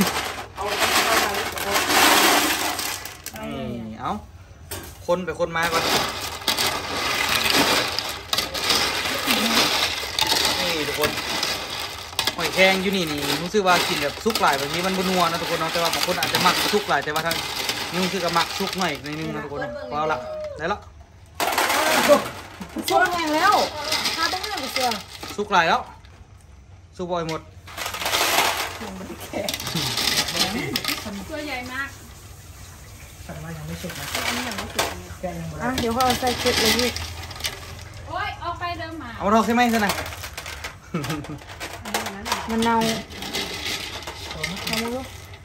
นี่เอาคนไปคนมาก่อนนี่ทุกคนหอยแครงอยู่นี่นี่รู้สึกว่ากินแบบซุกหลายแบบนี้มันบนัวนะทุกคนเนาะแต่ว่าบางคนอาจจะมักซุกหลายแต่ว่าทางนี่รู้สึกว่ามักซุกหน่อยในนึงนะทุกคนเนาะพอละได้ละช่วงแรงแล้วถ้าต้องเรื่องกับเสื้อซุกหลายแล้วซุกบ่อยหมดตัวใหญ่มากอ่ะเดี๋ยวเขาเอาใส่เก็บเลยพี่โอ้ยเอาไปเดิมมาเอามาทอกใช่ไหมสินะมันเน่าเอามือ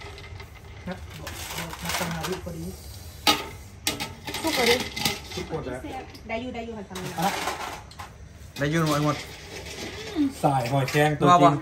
ทุกคนดิทุกคนแล้วได้อยู่ได้อยู่หันทางนี้ได้ยืนหมดหมดสายหอยแครงตัวนัวจริป่ะง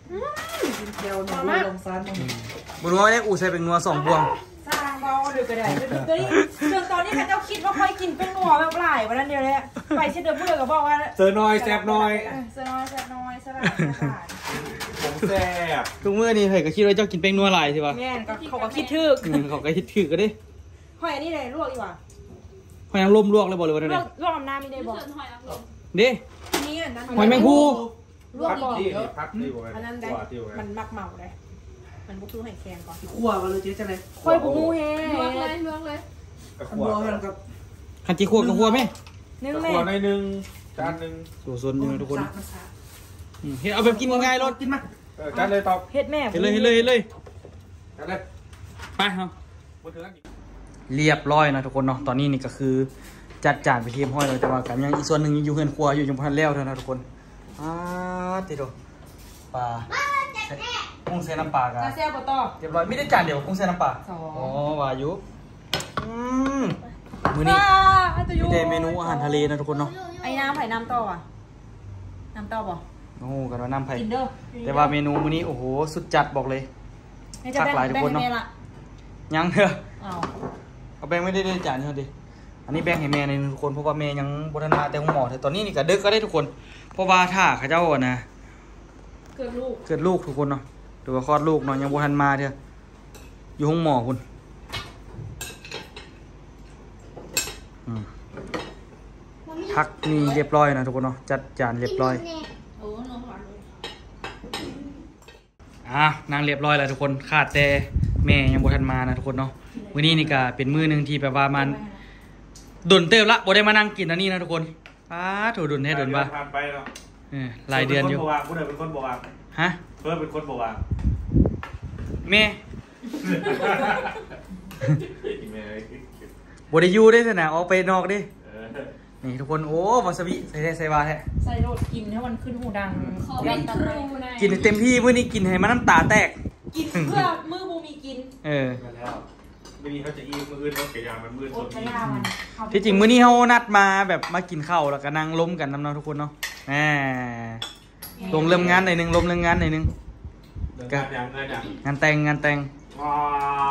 บุรุษได้อูใส่เป็นนัวสองบวงสร้างเบาหรือกระไดตัวนี้จนตอนนี้ข้าเจ้าคิดว่าค่อยกินเป็นหนัวแบบหลายวันนั้นเดียวเลยไปเช่นเดิมพูดเลยกับบอกว่าเจอน้อยแซ่บน้อยเซน้อยเซน้อยสลัดสลัดผมแซ่บทุกมื้อนี่เฮ้ยก็คิดว่าเจ้ากินเป็นนัวหลายสิวะแม่นก็เขาก็คิดถึกอืมเขาก็คิดถือก็ได้หอยอันนี้เลยลวกดีกว่าหอยนางรมลวกเลยบอกเลยว่าลได้วกลวกน้ำไม่ได้บอกเชิญหอยนางรมเด้อันนี้อันนั้นหอยแมงภูลวกพัดบอกที่นี่พัดที่ไว้อันนั้นได้กว่าที่ไว้มันมักเมาได้มันบุกตู้ให้แคนก่อนขั้วมาเลยเจ๊จะเลยค่อยปูหูเฮลวกเลยลวกเลยกระขั้ขววดกันกับคันจีขวดกับขวดไหมนึ่งกระแม่ขวดในหนึ่งจานหนึ่งส่วนส่วนอยู่นะทุกคนสาดมาสาดอืมเฮ็ดเอาแบบกินง่ายๆรถกินมาเออจัดเลยตอบเฮ็ดแม่เห็นเลยเห็นเลยเห็นเลยจัดเลยไปครับบนถึงแล้วเรียบร้อยนะทุกคนเนาะตอนนี้นี่ก็คือจัดจานไปเทียมห้อยเลยแต่ว่ากันยังอีกส่วนหนึ่งอยู่เฮือนครัวอยู่ยังพันแล้วเท่านั้นทุกคนอ่าติดดูปลากุ้งเส้นน้ำปลากะกาเซียบต่อเรียบร้อยไม่ได้จานเดียวกุ้งเส้นน้ำปลาสองอ๋อวายุอืมมื้อนี้มีแต่เมนูอาหารทะเลนะทุกคนเนาะไอ้น้ำไผ่น้ำต่ออ่ะน้ำต่อบ่โอ้กันว่าน้ำไผ่กินเด้อแต่ว่าเมนูมื้อนี้โอ้โหสุดจัดบอกเลย คักหลายทุกคนเนาะ ยังเถอะอ้าวเอาแบงค์ไม่ได้ได้จานเท่าดิอันนี้แบงค์ให้แม่ในทุกคนเพราะว่าแม่ยังบทันมาแต่ห้องหมอแต่ตอนนี้นี่ก็ดึกก็ได้ทุกคนเพราะว่าถ้าเขาเจ้าอะนะเกิดลูกเกิดลูกทุกคนเนาะหรือว่าคลอดลูกเนาะยังบทันมาเถอะอยู่ห้องหมอคุณอืมพักนี่เรียบร้อยนะทุกคนเนาะจัดจานเรียบร้อยโอ้น้องหวานเลยอ่ะนางเรียบร้อยแล้วทุกคนขาดแต่แม่ยังบทันมานะทุกคนเนาะมื้อนี้นี่ก็เป็นมื้อหนึงที่แบบว่ามันดุนเติมละบ่ได้มานั่งกินอันนี้นะทุกคนอ้าถูดุนให้ดุนว่าผ่านไปเนาะเออหลายเดือนอยู่ผู้ใดเป็นคนบอกว่าฮะเพื่อเป็นคนบอกว่าแม่แม่บ่ได้อยู่ได้ซะนะออกไปนอกดิเออนี่ทุกคนโอ้วาซาบิใส่ได้ใส่วาแท้ใส่โรดกินให้มันขึ้นหูดังขอเป็นครูหน่อยกินให้เต็มที่มื้อนี้กินให้มันน้ำตาแตกกินเพื่อมือบูมีกินเออมาแล้วไม่มีเขาจะอีมืออื่นรถกระยามันมืดอสดดไม่นี้ได้มันที่จริงมื้อนี้เฮานัดมาแบบมากินข้าวแล้วก็นั่งล้มกันนำเนาะทุกคนเนาะแหมลงเริ่มงานหน่อยหนึงลมเริ่มงานหน่อยหนึงเดินการยังเงินยังงานแต่งงานแต่งว้า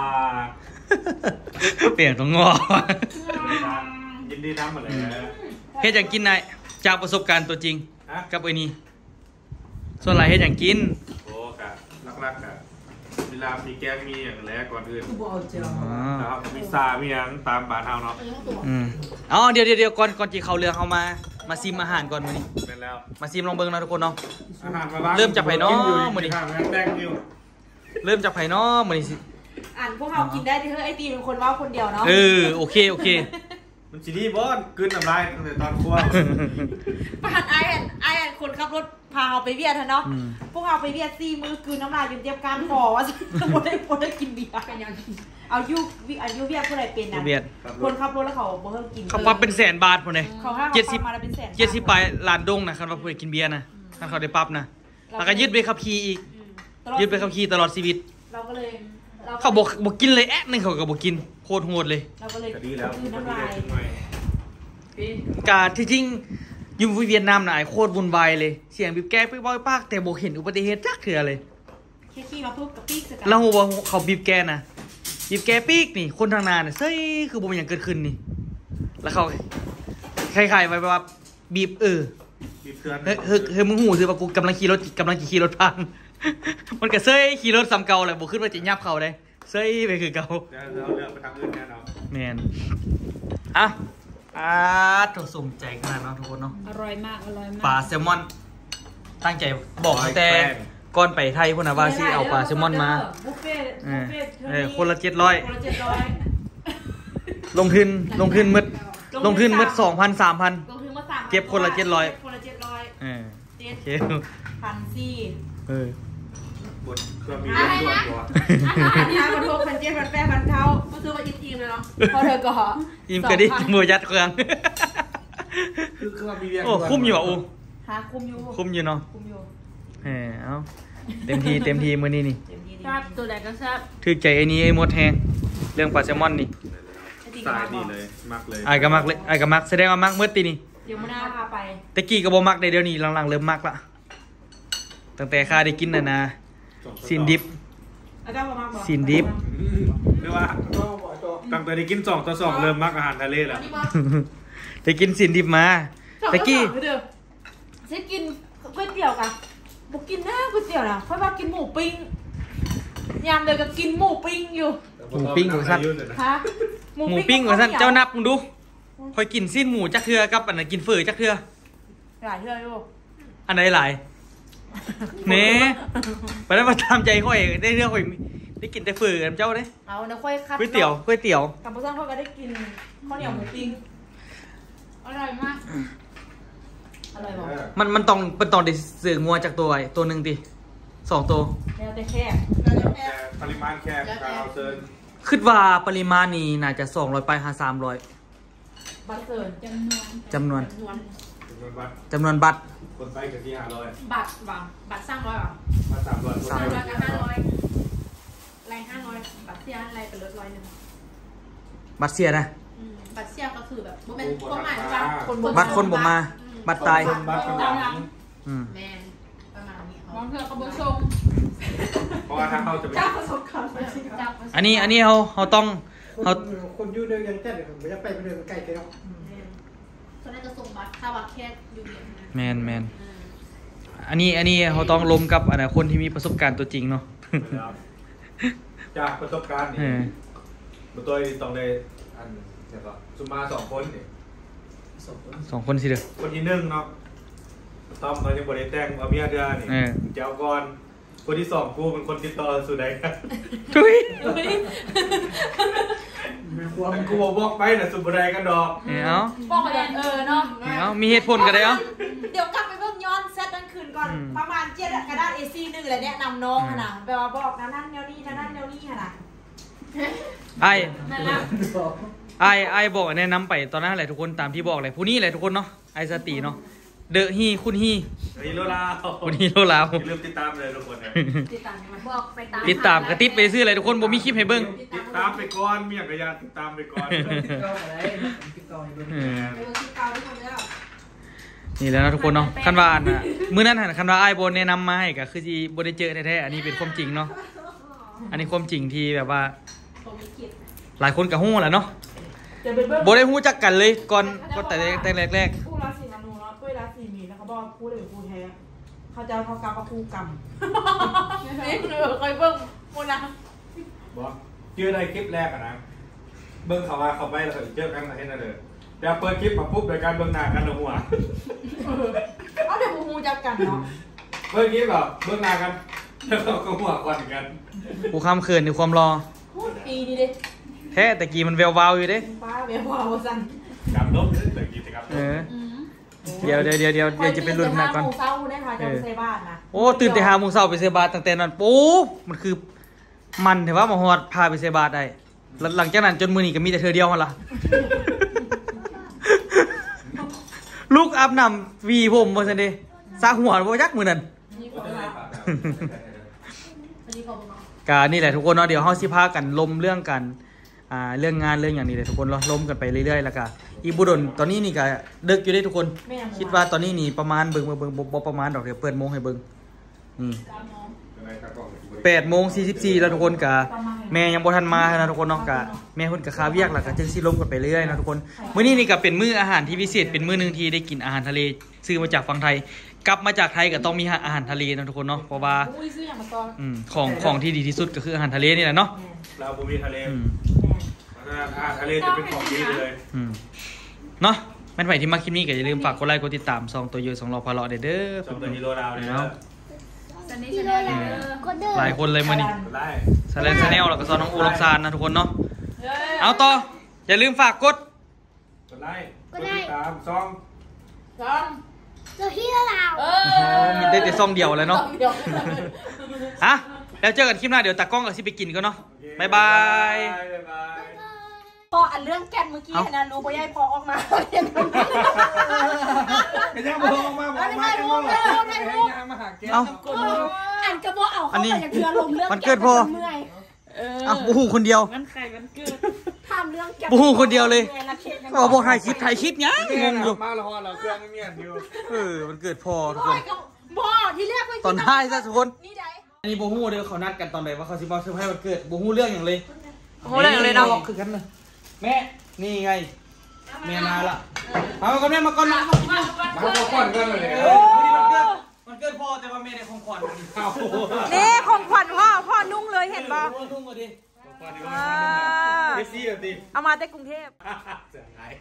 เปลี่ยนตรงงอยินดีทำหมดเลยเฮ็ดหยังกินนายจากประสบการณ์ตัวจริงฮะกับไอ้นี่ส่วนหลายเฮ็ดหยังกินโอ้กะรักๆกะเวลามีแกงมีอย่างแรกก่อนอื่นบ่เอาเจ้าอ๋อนะครับมีซามีอย่างตามบ้านเฮาเนาะอืมอ๋อเดี๋ยวเดี๋ยวเดี๋ยวก่อนก่อนที่เขาเรือเขามามาซิมอาหารก่อนมื้อนี้เป็นแล้วมาซิมลองเบิ่งนะทุกคนเนาะอาหารมาบ้างเริ่มจากไผ่เนาะกิอยู่มื้อนี้ทางงานแต่งอยู่เริ่มจากไผเนาะมื้อนี้สิอ่านพวกเรากินได้ที่เฮ้ยไอตีเป็นคนว่าคนเดียวเนาะเออโอเคโอเคมันจีดีบอนกลืนน้ำลายตั้งแต่ตอนครัวประหารไอแอนไอแอนคนขับรถพาเราไปเวียดเนาะอืมพวกเราไปเวียดซี่มือคืนน้ำลายจนเจ็บการคอว่าบ่ได้บ่ได้กินเบียร์กันยังเอายุวิอายุเวียดผู้ใดเป็นนะเบียดคนขับรถแล้วเขาบ่ให้กินเขาปรับเป็นแสนบาทพุ่นเด้เขาให้เจ็ดเขาสิบปรับมาแล้วเป็นแสนเจ็ดสิบปลายล้านดงนะคันว่าผู้ใดกินเบียร์นะคันเขาได้ปรับนะแล้วก็ยึดใบขับขี่อีกตลอดยึดใบขับขี่ตลอดชีวิตเราก็เลยรเขาบอกบอกกินเลยแอะนึงเขาก็บอกกินโคตรโหดเลยเราก็เลยก็ดีแล้วคืนน้ำลายกาที่จริงอยู่เวียดนามน่ะไอ้โคตรวุ่นวายเลย เสียงบีบแก้ปิ๊กบอยปากแต่บอกเห็นอุบัติเหตุจักเถื่อเลยแค่ขี้มาปุ๊บกับปีกสกัดแล้วหัวาเขาบีบแกนะบีบแกปีกนี่ คนทางหนาเนี่ยเฮ้ยคือบ่มีอย่างเกิดขึ้นนี่ แล้วเขาคล้ายๆไปว่าบีบเออบีบเตือนเฮ้ยเฮ้ยเฮ้ยมึงหูสิว่ากูกำลังขี่รถกำลังขี่รถพัง มันก็เซ้ยขี่รถซ้ำเก่าแหละบ่ขึ้นว่าจะยับเขาได้เซ้ยไปคือเก่าเดี๋ยวเราเลือกไปทางอื่นแน่นอนแมนอ่ะอ่าถูกสมใจขนาดนั้นทุกคนเนาะอร่อยมากอร่อยมากปลาแซลมอน ตั้งใจบอกตั้งแต่ก่อนไปไทยพุ่นนะว่าสิเอาปลาแซลมอนมาบุฟเฟ่ต์เอบุอฟเฟ่ต์เออคนละเจ็ดร้อยคนละเจ็ดร้อยลงทุนลงทุนมืดลงทุนมืดสองพันสามพันลงทุนมาสามเก็บคนละเจ็ดร้อยคนละเจ็ดร้อยเออเจ็ดโอเคพันสี่เออบทเครื่องมีเรื่องด่วนตัวพันห้าพันหกพันเจ็ดพันแปดพันเก้าก็ซื้อมาอีกทีมเลยเนาะพอเธอก็อิ่มกระดิกมือยัดเครื่องคือเครื่องมีเรื่องโอ้คุ้มอยู่อ่ะอูหาคุมอยู่คุ้มอยู่เนาะคุมอยู่เออเอาเต็มทีเต็มทีมื้อนี้นี่เต็มที่ดีชอบตัวใดก็ชอบถือใจไอ้นี้ไอ้มดแฮงเรื่องปลาแซลมอนนี่สายนี่เลยมักเลยไอ้ก็มักเลยไอ้ก็มักแสดงว่ามักมืดตีนี่เดี๋ยวมาหน้าพาไปตะกี้ก็บ่มักได้เดี๋ยวนี้หลังๆเริ่มมักละตั้งแต่ข้าได้กินน่ะนะซินดิบอาจารย์ประมาณบอกสินดิบเรียกว่าตั้งแต่ได้กินสองต่อสองเริ่มมักอาหารทะเลแล้วได้กินซินดิบมาตะกี้เดี๋ยวฉันกินก๋วยเตี๋ยวกันบุกกินหน้าก๋วยเตี๋ยวนะค่อยว่ากินหมูปิ้งยามเดียวก็กินหมูปิ้งอยู่หมูปิ้งของสัตว์ฮะหมูปิ้งว่าซั่นเจ้านับมึงดูค่อยกินสิ้นหมูจักเทื่อกับอันนั้นกินเฟอจักเทื่อหลายเทื่ออยู่อันไหนหลายเน่ไปแล้วมาตามใจค่อยได้เทื่อค่อยได้กินแต่เฟอกับเจ้าเด้เอาเดี๋ยวค่อยคัดก๋วยเตี๋ยวก๋วยเตี๋ยวกับพ่อซ่อนเขาก็ได้กินข้าวเหนียวหมูปิ้งอร่อยมากอร่อยบอกมันมันต้องมันต้องได้เสืองัวจากตัวไอ้ตัวหนึงติสองตัวแล้วแต่แค่แล้วแต่แค่แต่ปริมาณแค่การเอาเซิร์นคิดว่าปริมาณนี้น่าจะสองร้อยไปหาสามร้อยบัตรเกินจำนวนจำนวนจำนวนจำนวนบัตรจำนวนบัตรคนไปกับที่ห้าร้อยบัตรว่ะบัตรสร้างร้อยว่ะมาสามร้อยคนสามร้ร้อยกับห้าร้อยไรห้าร้อยบัตรเสียไรเป็นลดร้อยหนึ่งบัตรเสียนะอืมบัตรเสียก็คือแบบบ่เป็นความหมายว่าคนบัตรคนบ่มา บัตรตายคนบัตรกำลังอืมแมนประมาณนี้บางเทื่อก็บ่ส่งเพราะว่าถ้าเขาจะไปเจ้าประสบการณ์ไปสิครับจับอันนี้อันนี้เขาเขาต้องคนเขาคนอยู่เดินยังเต้นผมจะไปไปเดินไกลกันเนาะตอนนั้นก็ส่งบัตรถ้าว่าแค่อยู่เดียวนะแมนแมนอืมอันนี้อันนี้เขาต้องลมกับอันคนที่มีประสบการณ์ตัวจริงเนาะจากประสบการณ์นี่เออบุตรต้องได้อันเนี่ยก็สุมาสองคนนี่สองคนสิเด้อคนที่หนึ่งเนาะต้อมเขาจะบริแต่งเอาเมียเดือนี่เออเจ้าก่อนคนที่สองกูเป็นคนติดต่อสุดใดกันทุยแต่กูบอกบอกไปน่ะสุดบรกันดอกเอาบอกไปเลยเออเนาะเอามีเหตุผลกันได้เอาเดี๋ยวกลับไปเบิ่งย้อนเซตนั้นคืนก่อนอืมประมาณเจ็ดกระดาษ เอ ซี หนึ่งแหละแนะนำน้องขนาดแปลว่าบอกนะนั่นแนวนี้นะนั่นแนวนี้ขนาดไอ้นั่นล่ะไอ้ไอ้บอกแนะนำไปตอนนั้นแหละทุกคนตามที่บอกเลยผู้นี้แหละทุกคนเนาะไอ้สติเนาะเดอะฮีคุณฮีอันนี้โลลาวคุณฮีโลลาวอย่าลืมติดตามเลยทุกคนนะติดตามยังไงบอกไปตามติดตามกระติดไปซื้ออะไรทุกคนบ่มีคลิปให้เบิ่งติดตามไปก่อนเมียกระยาติดตามไปก่อนเก้าอะไรพี่เก้าให้ดูเออไปเบอร์ที่เก้าทุกคนแล้วนี่แหล้วนะทุกคนเนาะคันว่าอันน่ะมื้อนั้นหันคันว่าไอ้ายบ่แนะนำมาให้ก็คือสิบ่ได้เจอแท้ๆอันนี้เป็นความจริงเนาะอันนี้ความจริงที่แบบว่าผมมีคิดหลายคนก็ฮู้แหละเนาะจะไปเบิ่งบ่ได้ฮู้จักกันเลยก่อนก่อนแต่แต่แรกผู้ราศีมนูเนาะด้วยราศีมีนแล้วเขาบอกผู้เลยผู้แท้เขาจะเขากำกับผู้กรรมนี่คือเคยเบิ่งโมนะบอกเจอในคลิปแรกอะนะเบิ้งเขาว่าเขาไปแล้วเขาเจอกันอะไรนั่นเลยแต่เปิดคลิปมาปุ๊บโดยการเบิ้งหน้ากันหัวเอาเดี๋ยวผู้ฮูจักกันเนาะเบิ้งคลิปแบบเบิ้งหน้ากันแล้วก็หัวควันกันๆผู้ค้ำเขินในความรอพูดปีนี้เด้แท้แต่กี้มันแวววาวอยู่เด้ป้าเบียร์วาวสั่นดำลบเลยแต่กิจกรรมเออเดี๋ยวเดี๋ยวเดี๋ยวเดี๋ยวเดี๋ยวจะเป็นรุ่นหน้าก่อนหมูเศร้าได้ค่ะจะไปใส่บ้านนะโอ้ตื่นแต่หาโมงเช้าไปเซบาตตั้งแต่นั้นปูมันคือมันแต่ว่ามาฮอดพาไปเซบาได้แล้วหลังจากนั้นจนมือนี้ก็มีแต่เธอเดียวมันละ ลูกอาบน้ำวีผมบ่ซั่นเด้สาหัวบ่จักมื้อนั้นนี่ของเราอันนี้ของเราก็นี่แหละทุกคนเนาะเดี๋ยวเฮาสิพากันลมเรื่องกันอ่าเรื่องงานเรื่องอย่างนี้เลยทุกคนเนาะลมกันไปเรื่อยๆแล้วก็อีบุดนตอนนี้นี่ก็ดึกอยู่ได้ทุกคน คิดว่าตอนนี้นี่ประมาณเบิ่งเบิ่งเบิ่งบ่บ่ประมาณดอกเดี๋ยวเปิดโมงให้เบิ่งนี่แปดโมงสี่สิบสี่แล้วทุกคนกะแม่ยังบ่ทันมานะทุกคนเนาะกะแม่เพิ่นกะคาเวียกแล้วก็จึงสิลมกันไปเรื่อยๆนะทุกคนมื้อนี้นี่ก็เป็นมื้ออาหารที่พิเศษเป็นมื้อหนึงที่ได้กินอาหารทะเลซื้อมาจากฝั่งไทย กลับมาจากไทยก็ต้องมีอาหารทะเลนะทุกคนเนาะเพราะว่าอุ้ยซื้ออย่างมาตอนอืมของของที่ดีที่สุดก็คืออาหารทะเลนี่แหละเนาะเราบุมีทะเลอืมทะเลจะเป็นของดีเลยอืมเนาะแม่นไผที่มาคลิปนี้ก็อย่าลืมฝากกดไลค์กดติดตามซองตัวเยอะสองรอพาเลาะเด้อเด้อชมตัวฮีโร่ดาวเลยนะสนิทสนมเด้อหลายคนเลยมื้อนี้ไล่สแลนชาแนลแล้วก็ซอนน้องอูลองซานนะทุกคนเนาะเอาต่ออย่าลืมฝากกดกดไล่กดติดตามซองสองตัวที่เราเอโอ้มีได้แต่ซองเดียวเลยเนาะเดี๋ยวฮะแล้วเจอกันคลิปหน้าเดี๋ยวตากล้องกับสิไปกินกันเนาะบ๊ายบายบ๊ายบายพออันเรื่องแกนเมื่อกี้นะรู้พ่อยายพอออกมาเรียนก็ยังมองมาบอกมาจะมองยังมาหาแก้วเอาอ่านกระบอกเอาอันเข้านี้ไปอย่างเชื่อลมเรื่องมันเกิดพอเมื่อยเอาบูฮูคนเดียวทำเรื่องแกบูฮูคนเดียวเลยบอกบอกถ่ายคลิปถ่ายคลิปยังงงอยู่มาละฮอเราเครื่องไม่มีอันเดียวเออมันเกิดพอทุกคโอ้นยก็บ่ที่เรียกว่าตอนท้ายซะทุกคนนี่ได้อันนี้บูฮูเด้อเขานัดกันตอนไหนว่าเขาสิมาเซอร์ไพรส์วันเกิดบูฮูเรื่องอย่างเลยโอ้เรื่องเลยเนาะคือกันเลยแม่นี่ไงแม่มาละมาก่อนแม่มาก่อนมามาเขาก่อนกันเลยโอ้ยมันเกิดมันเกิดพ่อแต่ว่าแม่ได้ของขวัญเอานี่ของขวัญพ่อพ่อนุ่งเลยเห็นป่ะโอ้นุ่งมาดิเอฟซีแบบนี้เอามาแต่กรุงเทพเสียหาย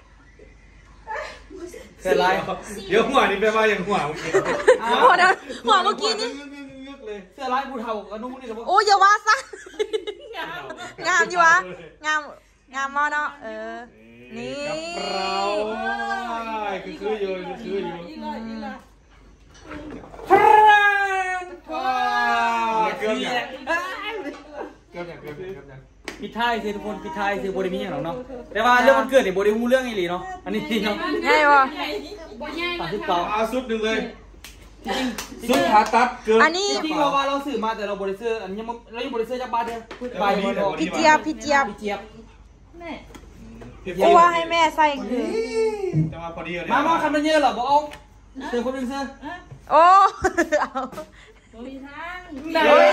เกิดอะไรเดี๋ยวหัวนี่ไปว่าอย่างหัวเมื่อกี้โอ้เดี๋ยวหัวเมื่อกี้นี่ยึกเลยเสื้อลายผู้เฒ่ากับนุ่งนี่แต่ว่าโอ้อย่าว่าซะงามอยู่วะงามงามมากเนาะเออนี่เราคือคืออยู่คืออยู่ว้าวเกือบนี่อย่างแหละเกือบอย่างเกือบอย่างเกือบอย่างปิดท้ายสิทุกคนปิดท้ายสิบริมีอย่างหรอกเนาะแต่ว่าเรื่องวันเกิดเนี่ยบริมูเรื่องอีหลีเนาะอันนี้จริงเนาะง่ายวะบ่ใหญ่สามมาสิบกเก้าเอาซุดหนึ่งเลยจริงซุดขาตัดเกือบอันนี้จริงเราว่าเราสื่อมาแต่เราบริเซอร์อันนี้ยังเรายังบริเซอร์จากบ้านเดียวไปดีพอพี่เจี๊ยบพี่เจี๊ยบพี่เจี๊ยบกูว่าให้แม่ใส่คือจะมาพอดีเลยมามาคันมันเยอะเหรอบอกเอาเจอคนเป็นเซอร์โอ้เอาโอ้ยทางโอ้ย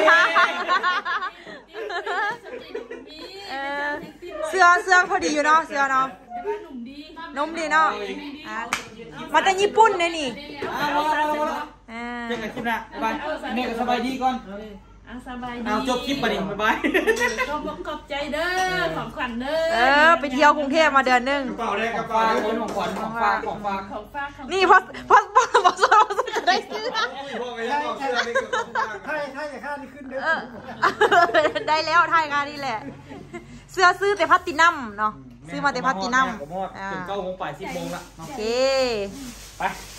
เออเสื้อเสื้อพอดีอยู่เนาะเสื้อเนาะแต่ว่าหนุ่มดีนุ่มดีเนาะอ่ะมาจากญี่ปุ่นเลยนี่อ่ามาแล้วมาแล้วอ่าเจอกันคลิปหน้าบ๊ายบายแม่ก็สบายดีก่อนอ่ะสบายดีเอาจบคลิปไปดิบ๊ายบายก็บอกขอบใจเด้อของขวัญเด้อเออไปเที่ยวกรุงเทพมาเดือนหนึงกระเป๋าแดงกระฝาเป๋าก แดคนงของขวัญของฝากของฝากของฝากของนี่พอพอพอพอสอนก็ได้เสื้อพวกไอ้ยังเอาเสื้อนี่ก็ต้องถ้าถ้าอย่าฆ่านี่ขึ้นเด้อเออได้แล้วทายงานนี่แหละ เสื้อซื้อแต่พัตตินัมเนาะซื้อมาแต่พัตตินัมผมหอดถึงเก้าโมงป่ายสิบโมงละโอเคไป